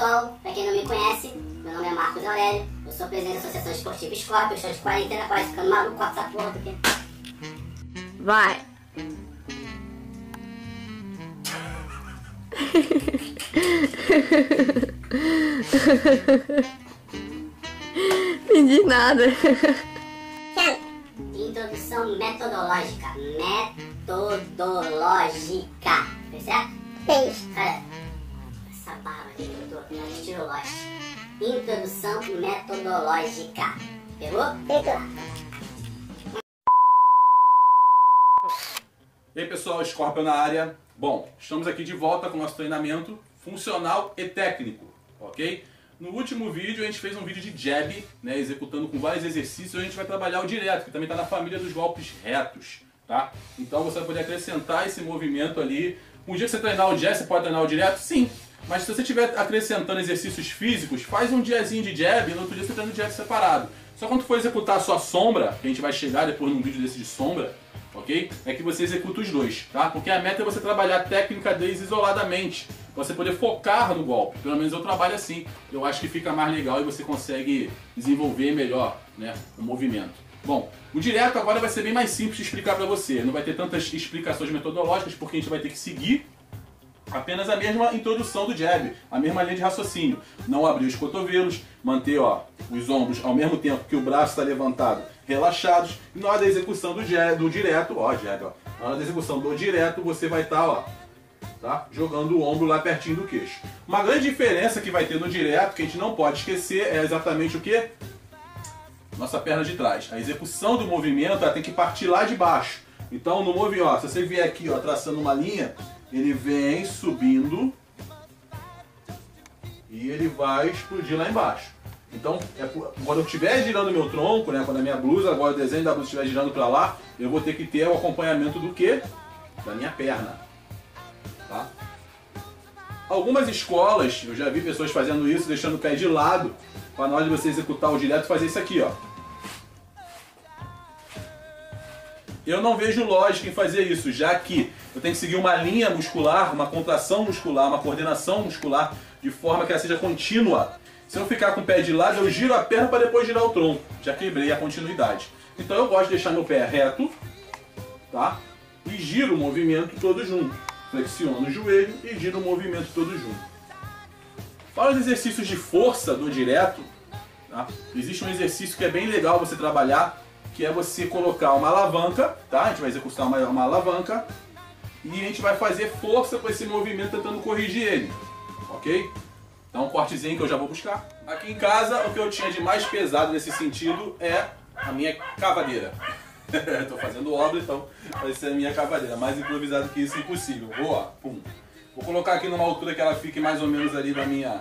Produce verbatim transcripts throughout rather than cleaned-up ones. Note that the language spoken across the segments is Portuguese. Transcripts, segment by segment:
pessoal, para quem não me conhece, meu nome é Marcos Aurélio, eu sou presidente da Associação Esportiva Scorpio, eu estou de quarentena, quase ficando maluco com essa porra aqui. Vai! Não entendi nada. Introdução metodológica. Metodológica. Fez certo? Fez. Cara, essa barra aqui que eu tô aqui, estilo Lost. Introdução metodológica. Pegou? Pegou. E aí pessoal, Scorpio na área. Bom, estamos aqui de volta com o nosso treinamento funcional e técnico, ok? No último vídeo a gente fez um vídeo de jab, né, executando com vários exercícios, e a gente vai trabalhar o direto, que também está na família dos golpes retos, tá? Então você vai poder acrescentar esse movimento ali. Um dia que você treinar o jab, você pode treinar o direto? Sim. Mas se você estiver acrescentando exercícios físicos, faz um diazinho de jab e no outro dia você treina o direto separado. Só quando for executar a sua sombra, que a gente vai chegar depois num vídeo desse de sombra, ok? É que você executa os dois, tá? Porque a meta é você trabalhar a técnica deles isoladamente, pra você poder focar no golpe. Pelo menos eu trabalho assim. Eu acho que fica mais legal e você consegue desenvolver melhor, né, o movimento. Bom, o direto agora vai ser bem mais simples de explicar pra você. Não vai ter tantas explicações metodológicas, porque a gente vai ter que seguir apenas a mesma introdução do jab, a mesma linha de raciocínio. Não abrir os cotovelos, manter, ó, os ombros ao mesmo tempo que o braço está levantado, relaxados. E na hora da execução do, jab, do direto, ó, jab, ó, na hora da execução do direto, você vai estar, ó, tá, jogando o ombro lá pertinho do queixo. Uma grande diferença que vai ter no direto, que a gente não pode esquecer, é exatamente o que? Nossa perna de trás. A execução do movimento, ela tem que partir lá de baixo. Então, no movimento, ó, se você vier aqui, ó, traçando uma linha, ele vem subindo e ele vai explodir lá embaixo. Então, é, quando eu estiver girando meu tronco, né, quando a minha blusa, agora o desenho da blusa estiver girando para lá, eu vou ter que ter o acompanhamento do quê? Da minha perna. Tá? Algumas escolas, eu já vi pessoas fazendo isso, deixando o pé de lado, para na hora de você executar o direto, fazer isso aqui, ó. Eu não vejo lógica em fazer isso, já que eu tenho que seguir uma linha muscular, uma contração muscular, uma coordenação muscular, de forma que ela seja contínua. Se eu ficar com o pé de lado, eu giro a perna para depois girar o tronco. Já quebrei a continuidade. Então eu gosto de deixar meu pé reto, tá? E giro o movimento todo junto. Flexiono o joelho e giro o movimento todo junto. Para os exercícios de força do direto, tá? Existe um exercício que é bem legal você trabalhar, que é você colocar uma alavanca, tá? A gente vai executar uma, uma alavanca e a gente vai fazer força com esse movimento tentando corrigir ele, ok? Então um cortezinho que eu já vou buscar. Aqui em casa, o que eu tinha de mais pesado nesse sentido é a minha cavadeira. Estou fazendo obra, então vai ser a minha cavadeira. Mais improvisado que isso, impossível. Vou, ó, pum. Vou colocar aqui numa altura que ela fique mais ou menos ali da minha,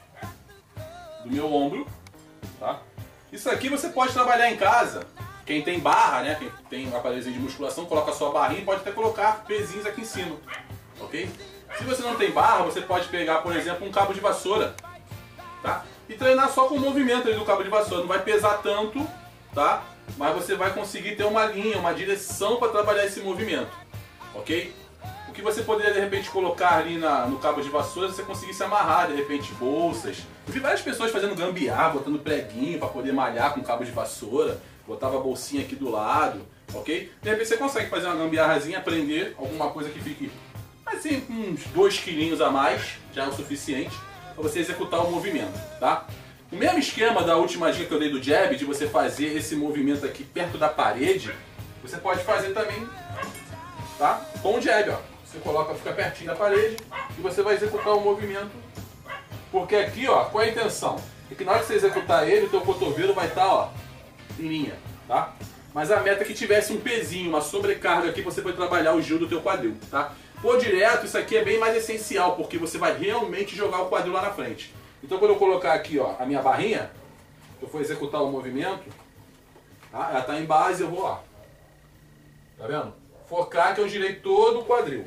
do meu ombro, tá? Isso aqui você pode trabalhar em casa. Quem tem barra, né, quem tem um aparelhozinho de musculação, coloca a sua barrinha e pode até colocar pezinhos aqui em cima, ok? Se você não tem barra, você pode pegar, por exemplo, um cabo de vassoura, tá? E treinar só com o movimento ali do cabo de vassoura. Não vai pesar tanto, tá? Mas você vai conseguir ter uma linha, uma direção para trabalhar esse movimento, ok? O que você poderia, de repente, colocar ali na, no cabo de vassoura, você conseguir se amarrar, de repente, bolsas. Eu vi várias pessoas fazendo gambiarra, botando preguinho para poder malhar com cabo de vassoura. Botava a bolsinha aqui do lado, ok? De repente você consegue fazer uma gambiarrazinha, prender alguma coisa que fique assim, uns dois quilinhos a mais, já é o suficiente para você executar o movimento, tá? O mesmo esquema da última dica que eu dei do jab, de você fazer esse movimento aqui perto da parede, você pode fazer também, tá? Com o jab, ó. Você coloca, fica pertinho da parede e você vai executar o movimento. Porque aqui, ó, qual é a intenção? É que na hora que você executar ele, o teu cotovelo vai estar, ó, em linha, tá? Mas a meta é que tivesse um pezinho, uma sobrecarga aqui, você vai trabalhar o giro do teu quadril, tá? Por direto, isso aqui é bem mais essencial, porque você vai realmente jogar o quadril lá na frente. Então quando eu colocar aqui, ó, a minha barrinha, eu for executar o movimento, tá? Ela tá em base, eu vou lá. Tá vendo? Focar que eu girei todo o quadril.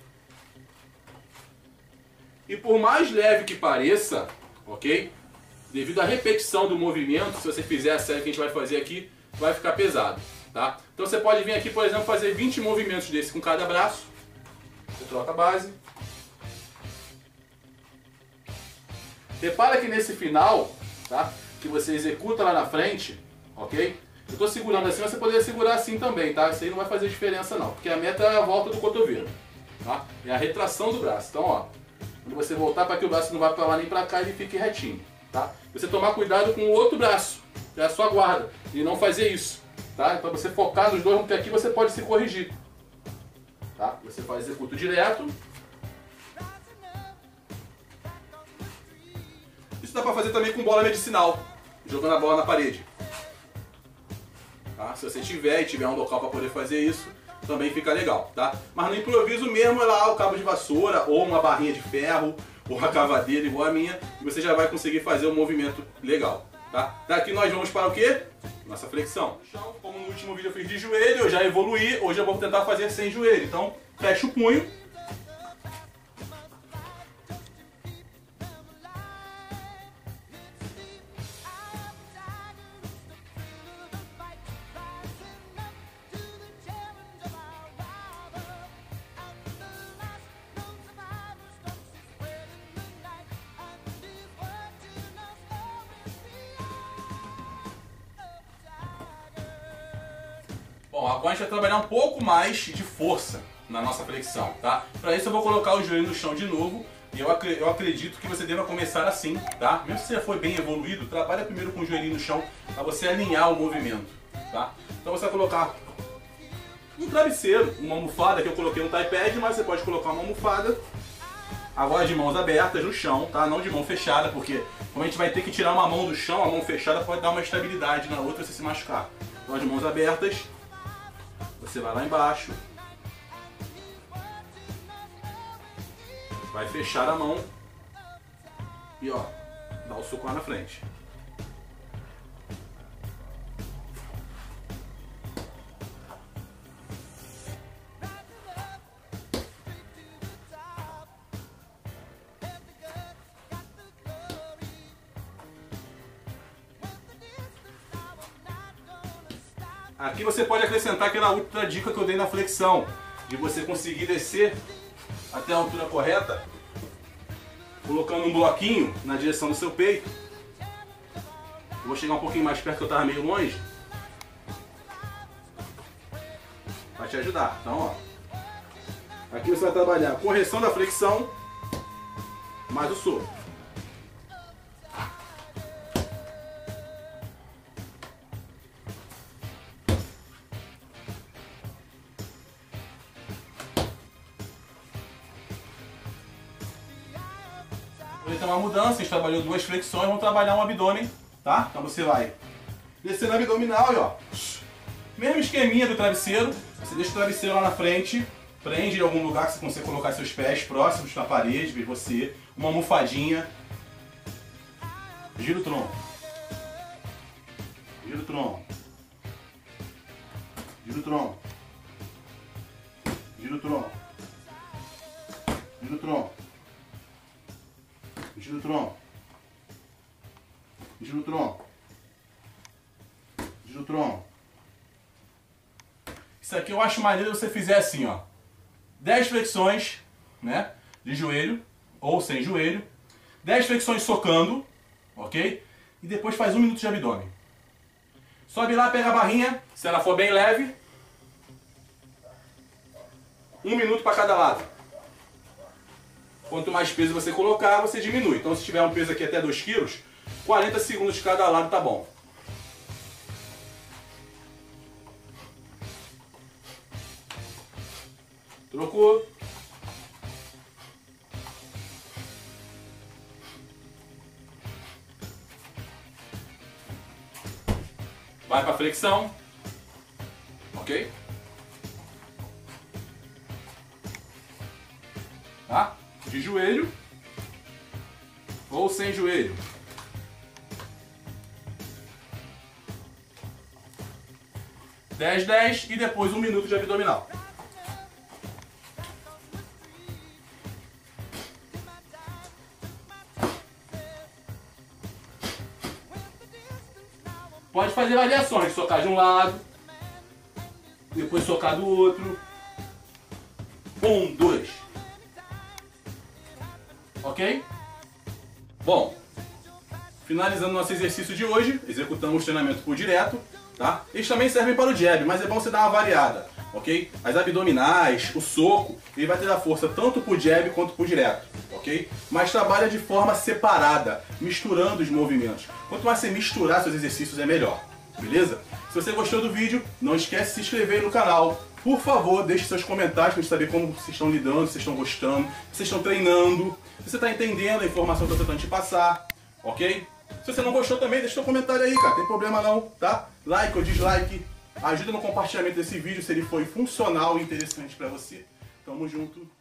E por mais leve que pareça, ok? devido à repetição do movimento, se você fizer a série que a gente vai fazer aqui, vai ficar pesado, tá? Então você pode vir aqui, por exemplo, fazer vinte movimentos desse com cada braço. Você troca a base. Repara que nesse final, tá? Que você executa lá na frente, ok? Eu estou segurando assim, mas você poderia segurar assim também, tá? Isso aí não vai fazer diferença não, porque a meta é a volta do cotovelo, tá? É a retração do braço. Então, ó, quando você voltar para que o braço não vá para lá nem para cá, ele fique retinho, tá? Você tomar cuidado com o outro braço, que é a sua guarda, e não fazer isso, tá? Então você focar nos dois, porque aqui você pode se corrigir, tá? Você faz executo direto. Isso dá para fazer também com bola medicinal, jogando a bola na parede. Tá? Se você tiver e tiver um local para poder fazer isso, também fica legal, tá? Mas no improviso mesmo é lá o cabo de vassoura, ou uma barrinha de ferro, ou uma cavadeira igual a minha, e você já vai conseguir fazer um movimento legal, tá? Daqui nós vamos para o quê? Nossa flexão. Como no último vídeo eu fiz de joelho, eu já evoluí, hoje eu vou tentar fazer sem joelho. Então, fecha o punho. Bom, agora a gente vai trabalhar um pouco mais de força na nossa flexão, tá? Para isso eu vou colocar o joelho no chão de novo e eu, ac eu acredito que você deva começar assim, tá? Mesmo se você for bem evoluído, trabalha primeiro com o joelhinho no chão para você alinhar o movimento, tá? Então você vai colocar um travesseiro, uma almofada, que eu coloquei um iPad, mas você pode colocar uma almofada. Agora de mãos abertas no chão, tá? Não de mão fechada, porque como a gente vai ter que tirar uma mão do chão, a mão fechada pode dar uma estabilidade na outra e você se machucar. Então de mãos abertas, você vai lá embaixo, vai fechar a mão e ó, dá o soco lá na frente. Aqui você pode acrescentar aquela outra dica que eu dei na flexão, de você conseguir descer até a altura correta, colocando um bloquinho na direção do seu peito. Eu vou chegar um pouquinho mais perto, que eu estava meio longe, para te ajudar. Então, ó, aqui você vai trabalhar a correção da flexão mais o soco. Então uma mudança, a gente trabalhou duas flexões, vamos trabalhar um abdômen, tá? Então você vai descer no abdominal e ó, mesmo esqueminha do travesseiro, você deixa o travesseiro lá na frente, prende em algum lugar que você consiga colocar seus pés próximos da parede, ver você, uma almofadinha, gira o tronco, gira o tronco, gira o tronco, gira o tronco, gira o tronco. Gira o tronco. Gira o tronco. Gira o tronco. Isso aqui eu acho maneiro você fizer assim, ó. dez flexões, né? De joelho, ou sem joelho. dez flexões socando, ok? E depois faz um minuto de abdômen. Sobe lá, pega a barrinha, se ela for bem leve. Um minuto para cada lado. Quanto mais peso você colocar, você diminui. Então se tiver um peso aqui até dois quilos, quarenta segundos de cada lado tá bom. Trocou. Vai para flexão. Ok? Tá? De joelho ou sem joelho. dez, dez e depois um minuto de abdominal. Pode fazer variações, socar de um lado, depois socar do outro. Um, dois. Ok? Bom, finalizando nosso exercício de hoje, executamos o treinamento por direto, tá? Eles também servem para o jab, mas é bom você dar uma variada, ok? As abdominais, o soco, ele vai ter a força tanto por jab quanto por direto, ok? Mas trabalha de forma separada, misturando os movimentos. Quanto mais você misturar seus exercícios, é melhor, beleza? Se você gostou do vídeo, não esquece de se inscrever no canal. Por favor, deixe seus comentários para a gente saber como vocês estão lidando, se vocês estão gostando, se vocês estão treinando, se você está entendendo a informação que eu estou tentando te passar, ok? Se você não gostou também, deixa seu comentário aí, cara, tem problema não, tá? Like ou dislike, ajuda no compartilhamento desse vídeo se ele foi funcional e interessante para você. Tamo junto.